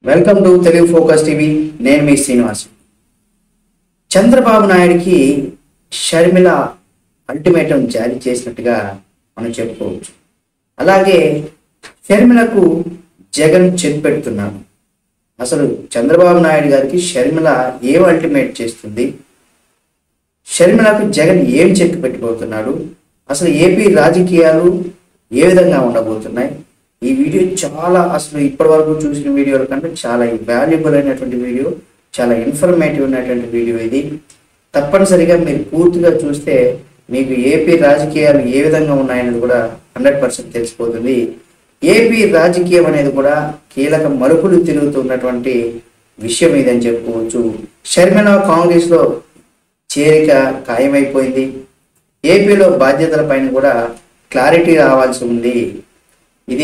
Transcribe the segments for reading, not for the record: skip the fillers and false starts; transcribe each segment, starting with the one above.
Welcome to Telugu focus TV. నేను మీ శ్రీనివాస్. చంద్రబాబు నాయుడికి షర్మిల అల్టిమేటం జారీ చేసినట్టుగా మనం చెప్పుకోవచ్చు. అలాగే షర్మిలకు జగన్ చెక్ పెడుతున్నాడు. అసలు చంద్రబాబు నాయుడు గారికి షర్మిల ఏం అల్టిమేట్ చేస్తుంది, షర్మిలకు జగన్ ఏం చెక్ పెట్టిపోతున్నాడు, అసలు ఏపీ రాజకీయాలు ఏ విధంగా ఉండబోతున్నాయి. ఈ వీడియో చాలా అసలు ఇప్పటి వరకు చూసిన వీడియోల కంటే చాలా వాల్యుబుల్ అయినటువంటి వీడియో, చాలా ఇన్ఫర్మేటివ్ అయినటువంటి వీడియో. ఇది తప్పనిసరిగా మీరు పూర్తిగా చూస్తే మీకు ఏపీ రాజకీయాలు ఏ విధంగా ఉన్నాయనేది కూడా 100% తెలిసిపోతుంది. ఏపీ రాజకీయం అనేది కూడా కీలక మలుపులు తిరుగుతున్నటువంటి విషయం ఇదని చెప్పుకోవచ్చు. షర్మిల కాంగ్రెస్లో చేరిక ఖాయమైపోయింది. ఏపీలో బాధ్యతల పైన కూడా క్లారిటీ రావాల్సి ఉంది. ఇది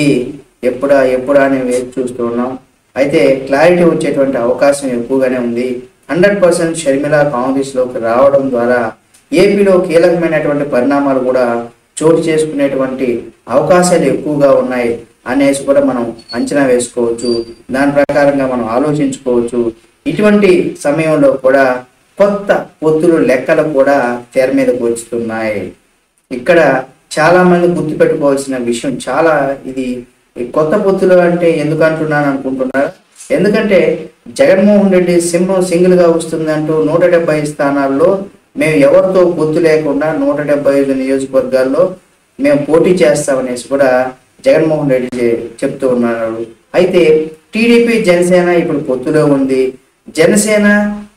ఎప్పుడా అని వేచి చూస్తూ ఉన్నాం. అయితే క్లారిటీ వచ్చేటువంటి అవకాశం ఎక్కువగానే ఉంది. 100% షర్మిల కాంగ్రెస్లోకి రావడం ద్వారా ఏపీలో కీలకమైనటువంటి పరిణామాలు కూడా చోటు చేసుకునేటువంటి అవకాశాలు ఎక్కువగా ఉన్నాయి అనేసి కూడా మనం అంచనా వేసుకోవచ్చు. దాని ప్రకారంగా మనం ఆలోచించుకోవచ్చు. ఇటువంటి సమయంలో కూడా కొత్త పొత్తులు లెక్కలు కూడా తెర మీదకు వస్తున్నాయి. ఇక్కడ చాలా మంది గుర్తుపెట్టుకోవాల్సిన విషయం, చాలా ఇది కొత్త పొత్తులు అంటే ఎందుకు అంటున్నాను అనుకుంటున్నారు. ఎందుకంటే జగన్మోహన్ రెడ్డి సింగిల్ గా వస్తుందంటూ 170 స్థానాల్లో మేము ఎవరితో పొత్తు లేకుండా 175 నియోజకవర్గాల్లో మేము పోటీ చేస్తామనేసి కూడా జగన్మోహన్ రెడ్డి చెప్తూ ఉన్నారు. అయితే టీడీపీ జనసేన ఇప్పుడు పొత్తులో ఉంది, జనసేన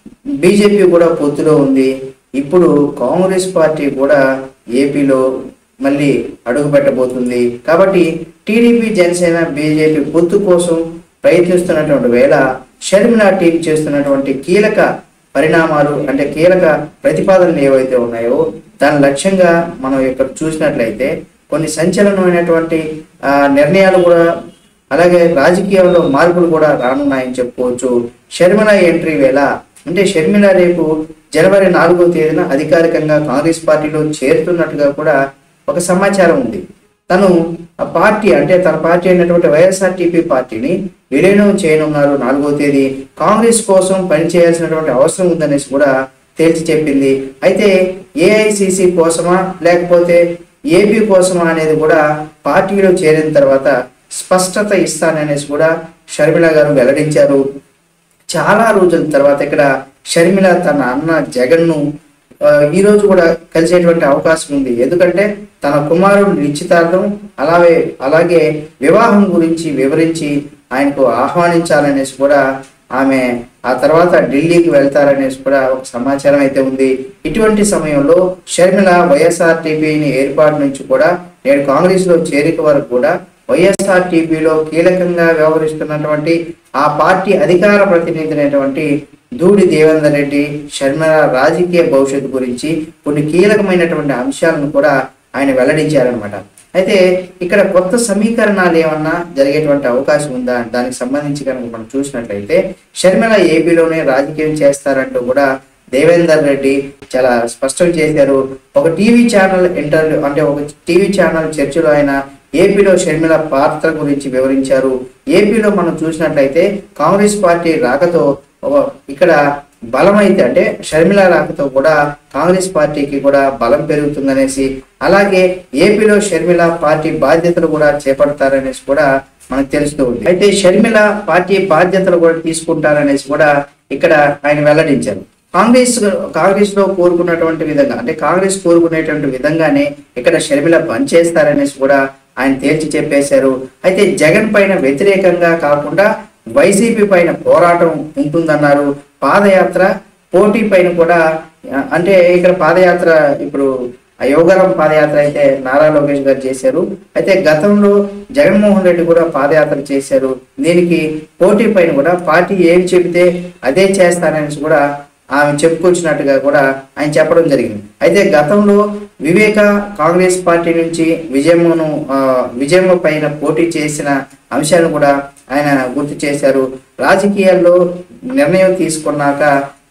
బీజేపీ కూడా పొత్తులో ఉంది. ఇప్పుడు కాంగ్రెస్ పార్టీ కూడా ఏపీలో మళ్ళీ అడుగు పెట్టబోతుంది. కాబట్టి టీడీపీ జనసేన బీజేపీ పొత్తు కోసం ప్రయత్నిస్తున్నటువంటి వేళ షర్మిల టీం చేస్తున్నటువంటి కీలక పరిణామాలు అంటే కీలక ప్రతిపాదనలు ఏవైతే ఉన్నాయో దాని లక్ష్యంగా మనం ఇక్కడ చూసినట్లయితే కొన్ని సంచలనమైనటువంటి నిర్ణయాలు కూడా, అలాగే రాజకీయాల్లో మార్పులు కూడా రానున్నాయని చెప్పుకోవచ్చు. షర్మిల ఎంట్రీ వేళ అంటే షర్మిల రేపు జనవరి 4వ తేదీన అధికారికంగా కాంగ్రెస్ పార్టీలో చేరుతున్నట్టుగా కూడా ఒక సమాచారం ఉంది. తను ఆ పార్టీ అంటే తన పార్టీ అయినటువంటి వైఎస్ఆర్టీపీ పార్టీని విలీనం చేయనున్నారు. 4వ తేదీ కాంగ్రెస్ కోసం పనిచేయాల్సినటువంటి అవసరం ఉందనేసి కూడా తేల్చి చెప్పింది. అయితే ఏఐసిసి కోసమా లేకపోతే ఏపీ కోసమా అనేది కూడా పార్టీలో చేరిన తర్వాత స్పష్టత ఇస్తాననేసి కూడా షర్మిల గారు వెల్లడించారు. చాలా రోజుల తర్వాత ఇక్కడ షర్మిల తన అన్న జగన్ను ఈరోజు కూడా కలిసేటువంటి అవకాశం ఉంది. ఎందుకంటే తన కుమారుడు నిశ్చితార్థం అలాగే వివాహం గురించి వివరించి ఆయనకు ఆహ్వానించాలనేసి కూడా ఆమె ఆ తర్వాత ఢిల్లీకి వెళ్తారనేసి కూడా ఒక సమాచారం అయితే ఉంది. ఇటువంటి సమయంలో షర్మిల వైఎస్ఆర్టీపీని ఏర్పాటు నుంచి కూడా నేడు కాంగ్రెస్ లో చేరిక వరకు కూడా వైఎస్ఆర్టీపీలో కీలకంగా వ్యవహరిస్తున్నటువంటి ఆ పార్టీ అధికార ప్రతినిధి అయినటువంటి దూడి దేవేందర్ రెడ్డి షర్మిల రాజకీయ భవిష్యత్తు గురించి కొన్ని కీలకమైనటువంటి అంశాలను కూడా ఆయన వెల్లడించారనమాట. అయితే ఇక్కడ కొత్త సమీకరణాలు ఏమన్నా జరిగేటువంటి అవకాశం ఉందా, దానికి సంబంధించి కనుక మనం చూసినట్లయితే షర్మిల ఏపీలోనే రాజకీయం చేస్తారంటూ కూడా దేవేందర్ రెడ్డి చాలా స్పష్టం చేశారు. ఒక టీవీ ఛానల్ ఇంటర్వ్యూ అంటే ఒక టీవీ ఛానల్ చర్చలో ఆయన ఏపీలో షర్మిల పాత్ర గురించి వివరించారు. ఏపీలో మనం చూసినట్లయితే కాంగ్రెస్ పార్టీ రాకతో ఇక్కడ బలం అయితే అంటే షర్మిల రాకతో కూడా కాంగ్రెస్ పార్టీకి కూడా బలం పెరుగుతుందనేసి, అలాగే ఏపీలో షర్మిల పార్టీ బాధ్యతలు కూడా చేపడతారనేసి కూడా మనకు తెలుస్తూ ఉంది. అయితే షర్మిల పార్టీ బాధ్యతలు కూడా తీసుకుంటారనేసి కూడా ఇక్కడ ఆయన వెల్లడించారు. కాంగ్రెస్ లో కోరుకున్నటువంటి విధంగా అంటే కాంగ్రెస్ కోరుకునేటువంటి విధంగానే ఇక్కడ షర్మిల పనిచేస్తారనేసి కూడా ఆయన తేల్చి చెప్పేశారు. అయితే జగన్ పైన వ్యతిరేకంగా కాకుండా వైసీపీ పైన పోరాటం ఉంటుందన్నారు. పాదయాత్ర పోటీ పైన కూడా అంటే ఇక్కడ పాదయాత్ర ఇప్పుడు యోగారం పాదయాత్ర అయితే నారా లోకేష్ గారు చేశారు. అయితే గతంలో జగన్మోహన్ రెడ్డి కూడా పాదయాత్ర చేశారు. దీనికి పోటీ పైన కూడా పార్టీ ఏమి చెబితే అదే చేస్తానని కూడా ఆమె చెప్పుకొచ్చినట్టుగా కూడా ఆయన చెప్పడం జరిగింది. అయితే గతంలో వివేక కాంగ్రెస్ పార్టీ నుంచి విజయమ్మ పైన పోటీ చేసిన అంశాలను కూడా ఆయన గుర్తు చేశారు. రాజకీయాల్లో నిర్ణయం తీసుకున్నాక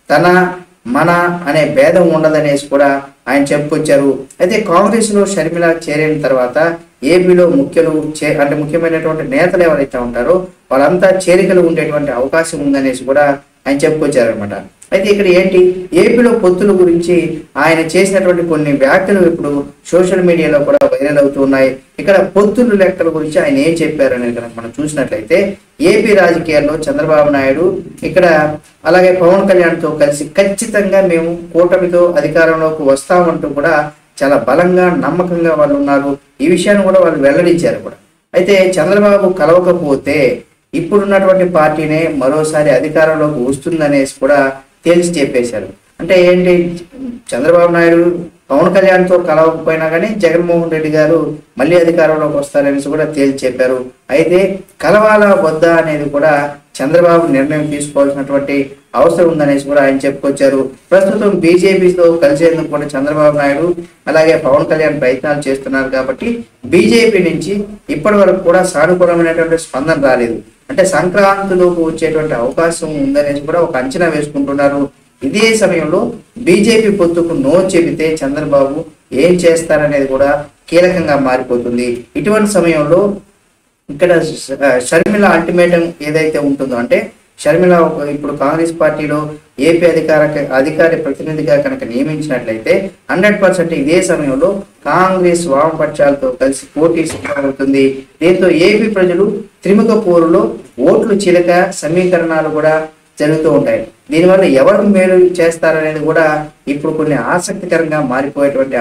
మన అనే భేదం ఉండదనేసి కూడా ఆయన చెప్పుకొచ్చారు. అయితే కాంగ్రెస్ లో షర్మిల చేరిన తర్వాత ఏపీలో ముఖ్యమైనటువంటి నేతలు ఎవరైతే ఉంటారో వాళ్ళంతా చేరికలు ఉండేటువంటి అవకాశం ఉందనేసి కూడా ఆయన చెప్పుకొచ్చారనమాట. అయితే ఇక్కడ ఏంటి, ఏపీలో పొత్తుల గురించి ఆయన చేసినటువంటి కొన్ని వ్యాఖ్యలు ఇప్పుడు సోషల్ మీడియాలో కూడా వైరల్ అవుతూ ఉన్నాయి. ఇక్కడ పొత్తుల లెక్కల గురించి ఆయన ఏం చెప్పారు అనేది కనుక మనం చూసినట్లయితే, ఏపీ రాజకీయాల్లో చంద్రబాబు నాయుడు ఇక్కడ అలాగే పవన్ కళ్యాణ్తో కలిసి ఖచ్చితంగా మేము కూటమితో అధికారంలోకి వస్తామంటూ కూడా చాలా బలంగా నమ్మకంగా వాళ్ళు ఉన్నారు. ఈ విషయాన్ని కూడా వాళ్ళు వెల్లడించారు కూడా. అయితే చంద్రబాబు కలవకపోతే ఇప్పుడున్నటువంటి పార్టీనే మరోసారి అధికారంలోకి వస్తుందనేసి కూడా తేల్చి చెప్పేశారు. అంటే ఏంటి, చంద్రబాబు నాయుడు పవన్ కళ్యాణ్తో కలవకపోయినా కానీ జగన్మోహన్ రెడ్డి గారు మళ్ళీ అధికారంలోకి వస్తారనేసి కూడా తేల్చి చెప్పారు. అయితే కలవాలా వద్దా అనేది కూడా చంద్రబాబు నిర్ణయం తీసుకోవాల్సినటువంటి అవసరం ఉందనేసి కూడా ఆయన చెప్పుకొచ్చారు. ప్రస్తుతం బీజేపీతో కలిసేందుకు కూడా చంద్రబాబు నాయుడు అలాగే పవన్ కళ్యాణ్ ప్రయత్నాలు చేస్తున్నారు. కాబట్టి బీజేపీ నుంచి ఇప్పటి వరకు కూడా సానుకూలమైనటువంటి స్పందన రాలేదు. అంటే సంక్రాంతిలోకి వచ్చేటువంటి అవకాశం ఉందనేసి కూడా ఒక అంచనా వేసుకుంటున్నారు. ఇదే సమయంలో బీజేపీ పొత్తుకు నో చెబితే చంద్రబాబు ఏం చేస్తారనేది కూడా కీలకంగా మారిపోతుంది. ఇటువంటి సమయంలో ఇక్కడ షర్మిల అల్టిమేటం ఏదైతే ఉంటుందో, అంటే షర్మిల ఇప్పుడు కాంగ్రెస్ పార్టీలో ఏపీ అధికారి ప్రతినిధిగా కనుక నియమించినట్లయితే 100% ఇదే సమయంలో కాంగ్రెస్ వామపక్షాలతో కలిసి పోటీ సిద్ధమవుతుంది. దీంతో ఏపీ ప్రజలు త్రిముఖ పోరులో ఓట్లు చిలక సమీకరణాలు కూడా జరుగుతూ ఉంటాయి. దీనివల్ల ఎవరికి మేలు చేస్తారనేది కూడా ఇప్పుడు కొన్ని ఆసక్తికరంగా మారిపోయేటువంటి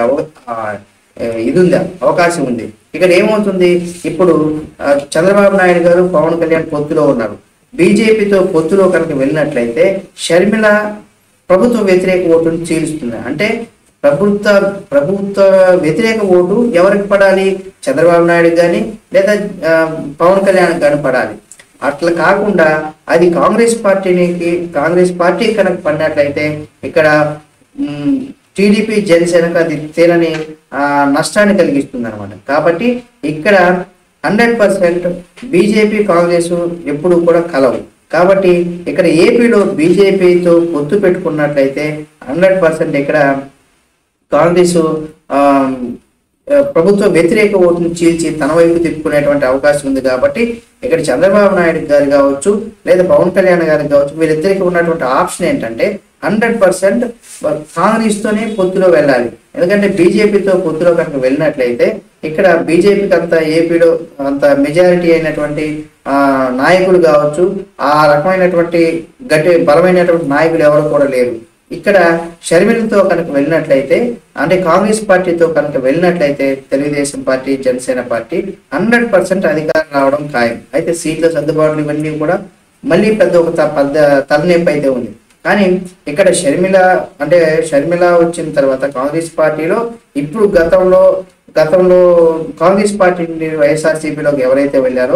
అవకాశం ఉంది. ఇక్కడ ఏమవుతుంది, ఇప్పుడు చంద్రబాబు నాయుడు గారు పవన్ కళ్యాణ్ పొత్తులో ఉన్నారు. బీజేపీతో పొత్తులో కనుక వెళ్ళినట్లయితే షర్మిల ప్రభుత్వ వ్యతిరేక ఓటును చీలుస్తుంది. అంటే ప్రభుత్వ వ్యతిరేక ఓటు ఎవరికి పడాలి, చంద్రబాబు నాయుడు కానీ లేదా పవన్ కళ్యాణ్ కానీ పడాలి. అట్లా కాకుండా అది కాంగ్రెస్ పార్టీ కనుక పడినట్లయితే ఇక్కడ టీడీపీ జనసేనకు అది తీరని నష్టాన్ని కలిగిస్తుంది అనమాట. కాబట్టి ఇక్కడ 100% బీజేపీ కాంగ్రెస్ ఎప్పుడు కూడా కలవు. కాబట్టి ఇక్కడ ఏపీలో బీజేపీతో పొత్తు పెట్టుకున్నట్లయితే 100% ఇక్కడ కాంగ్రెస్ ప్రభుత్వ వ్యతిరేక ఓటును చీల్చి తన వైపు తిప్పుకునేటువంటి అవకాశం ఉంది. కాబట్టి ఇక్కడ చంద్రబాబు నాయుడు గారు కావచ్చు లేదా పవన్ కళ్యాణ్ గారికి కావచ్చు, వీరిద్దరికి ఉన్నటువంటి ఆప్షన్ ఏంటంటే 100% కాంగ్రెస్ తోనే పొత్తులో వెళ్ళాలి. ఎందుకంటే బీజేపీతో పొత్తులో కనుక వెళ్ళినట్లయితే ఇక్కడ బీజేపీకి అంత ఏపీలో అంత మెజారిటీ అయినటువంటి నాయకులు కావచ్చు, ఆ రకమైనటువంటి బలమైనటువంటి నాయకులు ఎవరు కూడా లేరు. ఇక్కడ షర్మిలతో కనుక వెళ్ళినట్లయితే, అంటే కాంగ్రెస్ పార్టీతో కనుక వెళ్ళినట్లయితే తెలుగుదేశం పార్టీ జనసేన పార్టీ 100% అధికారం రావడం ఖాయం. అయితే సీట్ల సర్దుబాట్లు ఇవన్నీ కూడా మళ్ళీ పెద్ద తలనొప్పి అయితే ఉంది. కానీ ఇక్కడ షర్మిల వచ్చిన తర్వాత కాంగ్రెస్ పార్టీలో ఇప్పుడు గతంలో కాంగ్రెస్ పార్టీ నుండి వైఎస్ఆర్సీపీలోకి ఎవరైతే వెళ్ళారో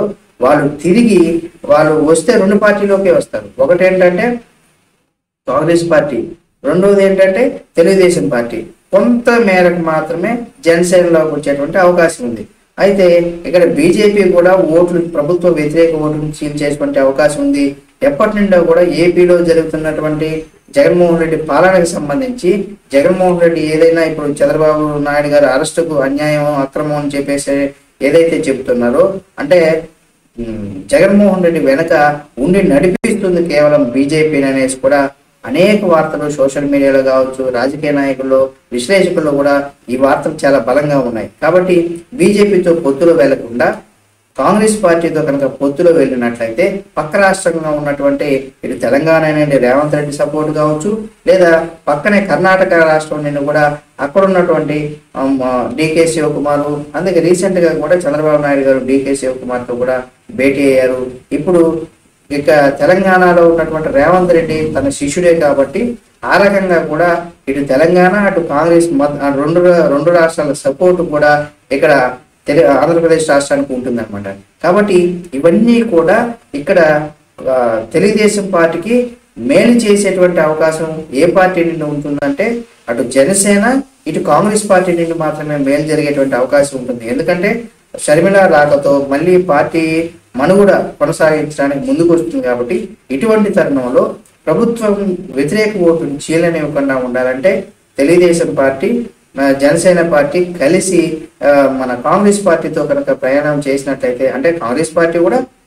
వాళ్ళు వస్తే 2 పార్టీలోకే వస్తారు. ఒకటి ఏంటంటే కాంగ్రెస్ పార్టీ, రెండవది ఏంటంటే తెలుగుదేశం పార్టీ. కొంత మేరకు మాత్రమే జనసేనలోకి వచ్చేటువంటి అవకాశం ఉంది. అయితే ఇక్కడ బీజేపీ కూడా ప్రభుత్వ వ్యతిరేక ఓటును సీల్ చేసుకునే అవకాశం ఉంది. ఎప్పటి నుండో కూడా ఏపీలో జరుగుతున్నటువంటి జగన్మోహన్ రెడ్డి పాలనకు సంబంధించి జగన్మోహన్ రెడ్డి ఏదైనా ఇప్పుడు చంద్రబాబు నాయుడు గారు అరెస్టుకు అన్యాయం అక్రమం అని చెప్పేసి ఏదైతే చెబుతున్నారో, అంటే జగన్మోహన్ రెడ్డి వెనక ఉండి నడిపిస్తుంది కేవలం బీజేపీ అనేసి కూడా అనేక వార్తలు సోషల్ మీడియాలో కావచ్చు, రాజకీయ నాయకుల్లో విశ్లేషకుల్లో కూడా ఈ వార్తలు చాలా బలంగా ఉన్నాయి. కాబట్టి బీజేపీతో పొత్తులో వెళ్లకుండా కాంగ్రెస్ పార్టీతో కనుక పొత్తులో వెళ్ళినట్లయితే పక్క రాష్ట్రంగా ఉన్నటువంటి ఇటు తెలంగాణ నుండి రేవంత్ రెడ్డి సపోర్ట్ కావచ్చు, లేదా పక్కనే కర్ణాటక రాష్ట్రం నుండి కూడా అక్కడ ఉన్నటువంటి డీకే శివకుమార్, అందుకే రీసెంట్ గా కూడా చంద్రబాబు నాయుడు గారు డీకే శివకుమార్ తో కూడా భేటీ అయ్యారు. ఇప్పుడు ఇక తెలంగాణలో ఉన్నటువంటి రేవంత్ రెడ్డి తన శిష్యుడే కాబట్టి ఆ రకంగా కూడా ఇటు తెలంగాణ అటు కాంగ్రెస్ రెండు రాష్ట్రాల సపోర్ట్ కూడా ఇక్కడ ఆంధ్రప్రదేశ్ రాష్ట్రానికి ఉంటుందన్నమాట. కాబట్టి ఇవన్నీ కూడా ఇక్కడ తెలుగుదేశం పార్టీకి మేలు చేసేటువంటి అవకాశం ఏ పార్టీ నుండి ఉంటుందంటే అటు జనసేన ఇటు కాంగ్రెస్ పార్టీ నుండి మాత్రమే మేలు జరిగేటువంటి అవకాశం ఉంటుంది. ఎందుకంటే షర్మిల రాకతో మళ్ళీ పార్టీ మనుగడ కొనసాగించడానికి ముందుకు వస్తుంది. కాబట్టి ఇటువంటి తరుణంలో ప్రభుత్వం వ్యతిరేక ఓటును చీలనివ్వకుండా ఉండాలంటే తెలుగుదేశం పార్టీ జనసేన పార్టీ కలిసి మన కాంగ్రెస్ పార్టీతో కనుక ప్రయాణం చేసినట్లయితే, అంటే కాంగ్రెస్ పార్టీ కూడా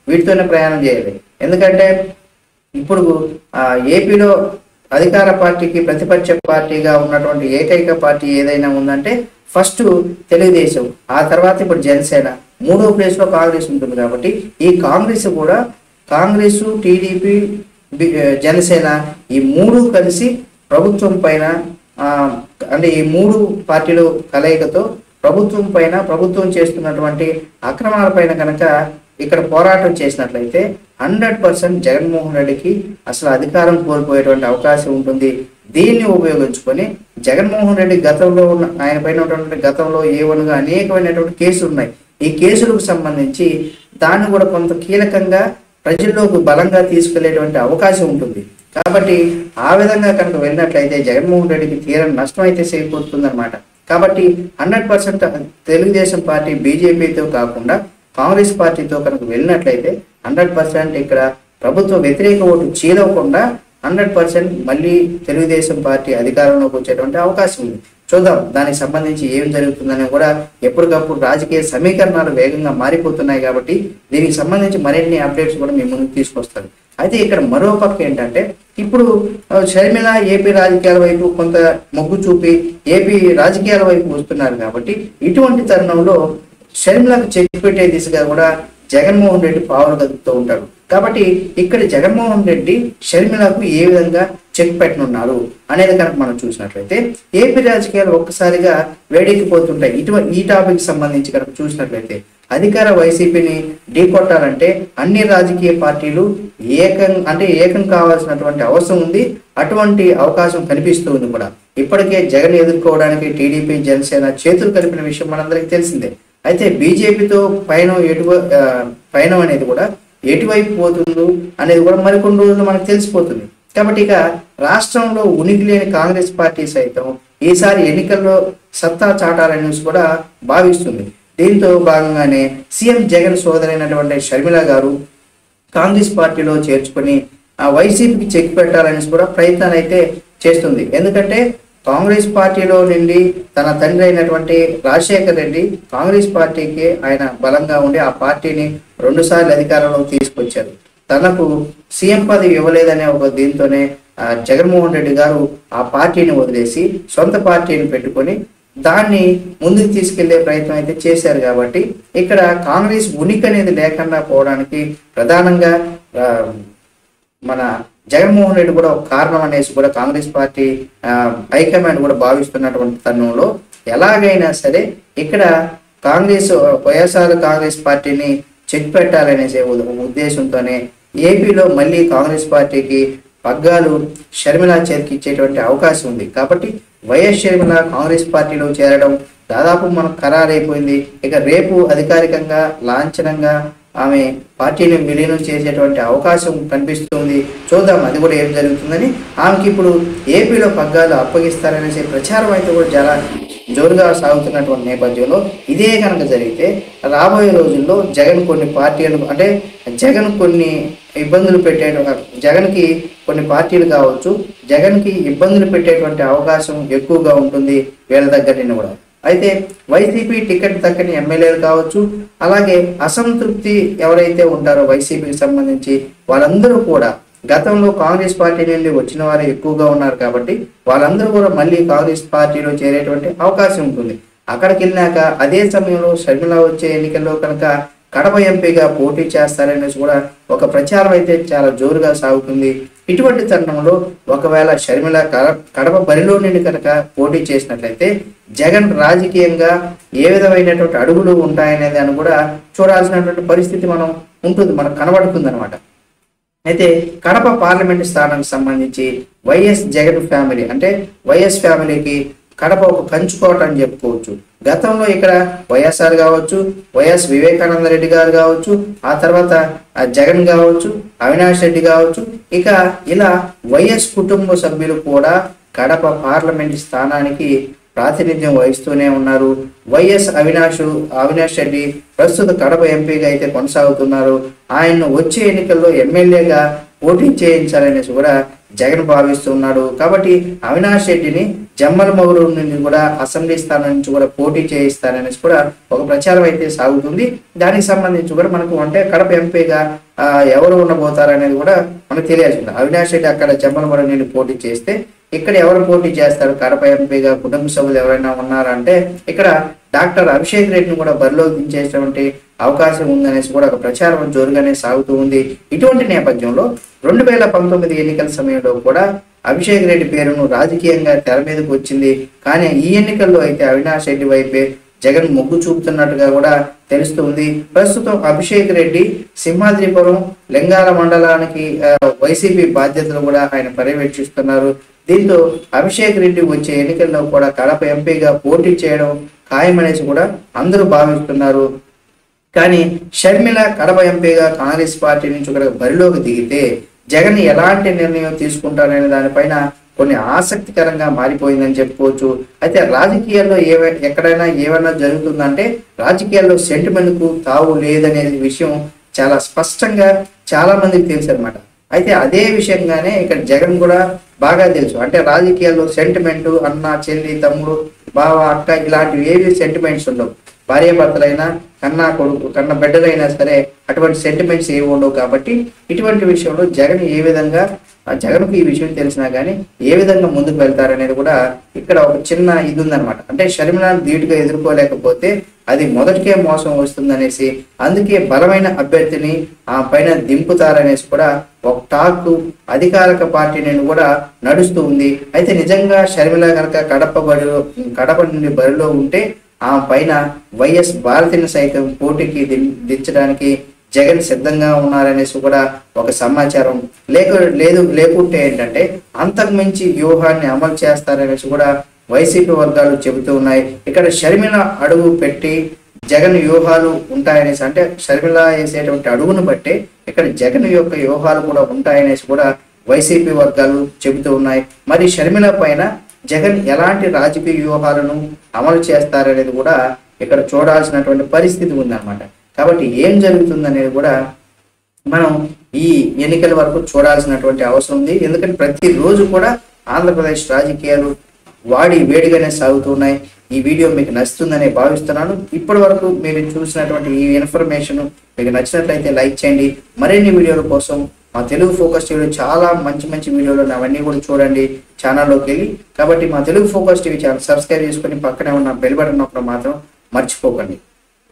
వీటితోనే ప్రయాణం చేయాలి. ఎందుకంటే ఇప్పుడు ఏపీలో అధికార పార్టీకి ప్రతిపక్ష పార్టీగా ఉన్నటువంటి ఏకైక పార్టీ ఏదైనా ఉందంటే ఫస్ట్ తెలుగుదేశం, ఆ తర్వాత ఇప్పుడు జనసేన, మూడో ప్లేస్లో కాంగ్రెస్ ఉంటుంది. కాబట్టి ఈ కాంగ్రెస్ కూడా కాంగ్రెస్, టీడీపీ, జనసేన ఈ మూడు కలిసి ప్రభుత్వం పైన అంటే ఈ మూడు పార్టీలు కలయికతో ప్రభుత్వం పైన, ప్రభుత్వం చేస్తున్నటువంటి అక్రమాల పైన కనుక ఇక్కడ పోరాటం చేసినట్లయితే 100% జగన్మోహన్ రెడ్డికి అసలు అధికారం కోల్పోయేటువంటి అవకాశం ఉంటుంది. దీన్ని ఉపయోగించుకొని జగన్మోహన్ రెడ్డి గతంలో ఉన్న ఆయన పైన ఉన్నటువంటి గతంలో ఏవనుగా అనేకమైనటువంటి కేసులు ఉన్నాయి. ఈ కేసులకు సంబంధించి దాన్ని కూడా కొంత కీలకంగా ప్రజల్లోకి బలంగా తీసుకెళ్లేటువంటి అవకాశం ఉంటుంది. కాబట్టి ఆ విధంగా కనుక వెళ్ళినట్లయితే జగన్మోహన్ రెడ్డికి తీరని నష్టం అయితే చేకూరుతుంది అనమాట. కాబట్టి 100% తెలుగుదేశం పార్టీ బీజేపీతో కాకుండా కాంగ్రెస్ పార్టీతో కనుక వెళ్ళినట్లయితే 100% ఇక్కడ ప్రభుత్వ వ్యతిరేక ఓటు చీలవకుండా 100% మళ్ళీ తెలుగుదేశం పార్టీ అధికారంలోకి వచ్చేటువంటి అవకాశం ఉంది. చూద్దాం దానికి సంబంధించి ఏం జరుగుతుందని కూడా. ఎప్పటికప్పుడు రాజకీయ సమీకరణాలు వేగంగా మారిపోతున్నాయి కాబట్టి దీనికి సంబంధించి మరిన్ని అప్డేట్స్ కూడా మీ ముందుకు తీసుకొస్తారు. అయితే ఇక్కడ మరో పక్క ఏంటంటే ఇప్పుడు షర్మిల ఏపీ రాజకీయాల వైపు కొంత మొగ్గు చూపి ఏపీ రాజకీయాల వైపు వస్తున్నారు. కాబట్టి ఇటువంటి తరుణంలో షర్మిలకు చెక్ పెట్టే దిశగా కూడా జగన్మోహన్ రెడ్డి పావులు కదుపుతూ ఉంటారు. కాబట్టి ఇక్కడ జగన్మోహన్ రెడ్డి షర్మిలకు ఏ విధంగా చెక్ పెట్టనున్నారు అనేది కనుక మనం చూసినట్లయితే ఏపీ రాజకీయాలు ఒక్కసారిగా వేడెక్కిపోతుంటాయి. ఈ టాపిక్ సంబంధించి కనుక చూసినట్లయితే అధికార వైసీపీని ఢీకొట్టాలంటే అన్ని రాజకీయ పార్టీలు ఏకం కావాల్సినటువంటి అవసరం ఉంది. అటువంటి అవకాశం కనిపిస్తుంది కూడా. ఇప్పటికే జగన్ ఎదుర్కోవడానికి టీడీపీ, జనసేన చేతులు కలిపిన విషయం మనందరికీ తెలిసిందే. అయితే బీజేపీతో పయనం అనేది కూడా ఎటువైపు పోతుందో అనేది కూడా మరికొన్ని రోజులు మనకు తెలిసిపోతుంది. కాబట్టి ఇక రాష్ట్రంలో ఉనికి లేని కాంగ్రెస్ పార్టీ సైతం ఈసారి ఎన్నికల్లో సత్తా చాటాలని కూడా భావిస్తుంది. దీంతో భాగంగానే సీఎం జగన్ సోదరైనటువంటి షర్మిల గారు కాంగ్రెస్ పార్టీలో చేర్చుకొని వైసీపీకి చెక్ పెట్టాలని కూడా ప్రయత్నాలు అయితే చేస్తుంది. ఎందుకంటే కాంగ్రెస్ పార్టీలో నుండి తన తండ్రి అయినటువంటి రాజశేఖర్ రెడ్డి కాంగ్రెస్ పార్టీకి ఆయన బలంగా ఉండి ఆ పార్టీని 2 సార్లు అధికారంలోకి తీసుకొచ్చారు. తనకు సీఎం పదవి ఇవ్వలేదనే ఒక దీంతోనే జగన్మోహన్ రెడ్డి గారు ఆ పార్టీని వదిలేసి సొంత పార్టీని పెట్టుకొని దాన్ని ముందుకు తీసుకెళ్లే ప్రయత్నం అయితే చేశారు. కాబట్టి ఇక్కడ కాంగ్రెస్ ఉనికి అనేది లేకుండా పోవడానికి ప్రధానంగా మన జగన్మోహన్ రెడ్డి కూడా ఒక కారణం అనేసి కూడా కాంగ్రెస్ పార్టీ హైకమాండ్ కూడా భావిస్తున్నటువంటి తరుణంలో ఎలాగైనా సరే ఇక్కడ వైఎస్ఆర్ కాంగ్రెస్ పార్టీని చెక్ పెట్టాలనేసే ఉద్దేశంతోనే ఏపీలో మళ్ళీ కాంగ్రెస్ పార్టీకి పగ్గాలు షర్మిల చేతికి ఇచ్చేటువంటి అవకాశం ఉంది. కాబట్టి వైఎస్ షర్మిల కాంగ్రెస్ పార్టీలో చేరడం దాదాపు మనకు ఖరారైపోయింది. ఇక రేపు అధికారికంగా లాంఛనంగా ఆమె పార్టీని విలీనం చేసేటువంటి అవకాశం కనిపిస్తుంది. చూద్దాం అది కూడా ఏం జరుగుతుందని. ఆమెకి ఇప్పుడు ఏపీలో పగ్గాలు అప్పగిస్తారనేసి ప్రచారం అయితే కూడా చాలా జోరుగా సాగుతున్నటువంటి నేపథ్యంలో ఇదే కనుక జరిగితే రాబోయే రోజుల్లో జగన్ కొన్ని పార్టీలు అంటే జగన్ కొన్ని ఇబ్బందులు జగన్కి కొన్ని పార్టీలు కావచ్చు జగన్కి ఇబ్బందులు పెట్టేటువంటి అవకాశం ఎక్కువగా ఉంటుంది వీళ్ళ దగ్గర కూడా. అయితే వైసీపీ టికెట్ దక్కని ఎమ్మెల్యేలు కావచ్చు, అలాగే అసంతృప్తి ఎవరైతే ఉంటారో వైసీపీకి సంబంధించి వాళ్ళందరూ కూడా గతంలో కాంగ్రెస్ పార్టీ నుండి వచ్చిన వారు ఎక్కువగా ఉన్నారు. కాబట్టి వాళ్ళందరూ కూడా మళ్ళీ కాంగ్రెస్ పార్టీలో చేరేటువంటి అవకాశం ఉంటుంది. అక్కడికి వెళ్ళినాక అదే సమయంలో షర్మిల వచ్చే ఎన్నికల్లో కనుక కడప ఎంపీగా పోటీ చేస్తారనేసి కూడా ఒక ప్రచారం అయితే చాలా జోరుగా సాగుతుంది. ఇటువంటి తరుణంలో ఒకవేళ షర్మిల కడప బరిలో నుండి కనుక పోటీ చేసినట్లయితే జగన్ రాజకీయంగా ఏ విధమైనటువంటి అడుగులు ఉంటాయనేది అని కూడా చూడాల్సినటువంటి పరిస్థితి మనకు కనబడుతుంది అనమాట. అయితే కడప పార్లమెంట్ స్థానానికి సంబంధించి వైఎస్ జగన్ ఫ్యామిలీ అంటే వైఎస్ ఫ్యామిలీకి కడప ఒక కంచుకోట అని చెప్పుకోవచ్చు. గతంలో ఇక్కడ వైఎస్ఆర్ కావచ్చు, వైఎస్ వివేకానంద రెడ్డి గారు కావచ్చు, ఆ తర్వాత జగన్ కావచ్చు, అవినాష్ రెడ్డి కావచ్చు, ఇక ఇలా వైఎస్ కుటుంబ సభ్యులు కూడా కడప పార్లమెంట్ స్థానానికి ప్రాతినిధ్యం వహిస్తూనే ఉన్నారు. వైఎస్ అవినాష్ రెడ్డి ప్రస్తుత కడప ఎంపీగా అయితే కొనసాగుతున్నారు. ఆయన్ను వచ్చే ఎన్నికల్లో ఎమ్మెల్యేగా పోటీ చేయించాలనేసి కూడా జగన్ భావిస్తున్నాడు. కాబట్టి అవినాష్ రెడ్డిని జమ్మలమడుగు నుండి కూడా అసెంబ్లీ స్థానం నుంచి కూడా పోటీ చేయిస్తారనేసి కూడా ఒక ప్రచారం అయితే సాగుతుంది. దానికి సంబంధించి కూడా మనకు అంటే కడప ఎంపీగా ఎవరు ఉండబోతారనేది కూడా మనకు తెలియాల్సింది. అవినాష్ రెడ్డి అక్కడ జమ్మలమడుగు నుండి పోటీ చేస్తే ఇక్కడ ఎవరు పోటీ చేస్తారు కడప ఎంపీగా, కుటుంబ సభ్యులు ఎవరైనా ఉన్నారంటే ఇక్కడ డాక్టర్ అభిషేక్ రెడ్డిని కూడా బరిలోకి దించేటువంటి అవకాశం ఉందనేసి కూడా ఒక ప్రచారం జోరుగానే సాగుతూ ఉంది. ఇటువంటి నేపథ్యంలో 2019 ఎన్నికల సమయంలో కూడా అభిషేక్ రెడ్డి పేరును రాజకీయంగా తెర మీదకు వచ్చింది. కానీ ఈ ఎన్నికల్లో అయితే అవినాష్ రెడ్డి వైపే జగన్ మొగ్గు చూపుతున్నట్టుగా కూడా తెలుస్తుంది. ప్రస్తుతం అభిషేక్ రెడ్డి సింహాద్రిపురం లింగాల మండలానికి వైసీపీ బాధ్యతలు కూడా ఆయన పర్యవేక్షిస్తున్నారు. దీంతో అభిషేక్ రెడ్డి వచ్చే ఎన్నికల్లో కూడా కడప ఎంపీగా పోటీ చేయడం ఖాయమనేసి కూడా అందరూ భావిస్తున్నారు. కానీ షర్మిల కడప ఎంపీగా కాంగ్రెస్ పార్టీ నుంచి కూడా బరిలోకి దిగితే జగన్ ఎలాంటి నిర్ణయం తీసుకుంటారనే దానిపైన కొన్ని ఆసక్తికరంగా మారిపోయిందని చెప్పుకోవచ్చు. అయితే రాజకీయాల్లో ఎక్కడైనా ఏమైనా జరుగుతుందంటే రాజకీయాల్లో సెంటిమెంట్ కు తావు లేదనే విషయం చాలా స్పష్టంగా చాలా మందికి తెలుసు అనమాట. అయితే అదే విషయంగానే ఇక్కడ జగన్ కూడా బాగా తెలుసు. అంటే రాజకీయాల్లో సెంటిమెంట్ అన్న, చెల్లి, తమ్ముడు, బావ, అక్క ఇలాంటివి ఏవి సెంటిమెంట్స్ ఉండవు. భార్యాభర్తలైనా కన్నా కొడుకు కన్న బిడ్డలైనా సరే అటువంటి సెంటిమెంట్స్ ఏమి ఉండవు. కాబట్టి ఇటువంటి విషయంలో జగన్ ఏ విధంగా జగన్కు ఈ విషయం తెలిసినా కానీ ఏ విధంగా ముందుకు వెళ్తారనేది కూడా ఇక్కడ ఒక చిన్న ఇది ఉందన్నమాట. అంటే షర్మిలాను ధీటుగా ఎదుర్కోలేకపోతే అది మొదటికే మోసం వస్తుందనేసి అందుకే బలమైన అభ్యర్థిని ఆ పైన దింపుతారనేసి కూడా ఒక టాక్ అధికారిక పార్టీ నుండి కూడా నడుస్తూ ఉంది. అయితే నిజంగా షర్మిల కనుక కడప నుండి బరిలో ఉంటే ఆ పైన వైఎస్ భారతిని సైతం పోటీకి దించడానికి జగన్ సిద్ధంగా ఉన్నారనేసి కూడా ఒక సమాచారం. లేకుంటే ఏంటంటే అంతకు మించి వ్యూహాన్ని అమలు చేస్తారనేసి కూడా వైసీపీ వర్గాలు చెబుతూ ఉన్నాయి. ఇక్కడ షర్మిల అడుగు పెట్టి జగన్ వ్యూహాలు ఉంటాయనేసి, అంటే షర్మిల వేసేటువంటి అడుగును బట్టి ఇక్కడ జగన్ యొక్క వ్యూహాలు కూడా ఉంటాయనేసి కూడా వైసీపీ వర్గాలు చెబుతూ ఉన్నాయి. మరి షర్మిల పైన జగన్ ఎలాంటి రాజకీయ వ్యూహాలను అమలు చేస్తారనేది కూడా ఇక్కడ చూడాల్సినటువంటి పరిస్థితి ఉందన్నమాట. కాబట్టి ఏం జరుగుతుందనేది కూడా మనం ఈ ఎన్నికల వరకు చూడాల్సినటువంటి అవసరం ఉంది. ఎందుకంటే ప్రతిరోజు కూడా ఆంధ్రప్రదేశ్ రాజకీయాలు వేడిగానే సాగుతున్నాయి. ఈ వీడియో మీకు నచ్చుతుందని భావిస్తున్నాను. ఇప్పటి వరకు మీరు చూసినటువంటి ఈ ఇన్ఫర్మేషన్ మీకు నచ్చినట్లయితే లైక్ చేయండి. మరిన్ని వీడియోల కోసం మా తెలుగు ఫోకస్ టీవీలో చాలా మంచి వీడియోలు అవన్నీ కూడా చూడండి ఛానల్లోకి వెళ్ళి. కాబట్టి మా Telugu focus TV channel subscribe చేసుకొని పక్కనే ఉన్న బెల్ బటన్ నొక్కడం మాత్రం మర్చిపోకండి.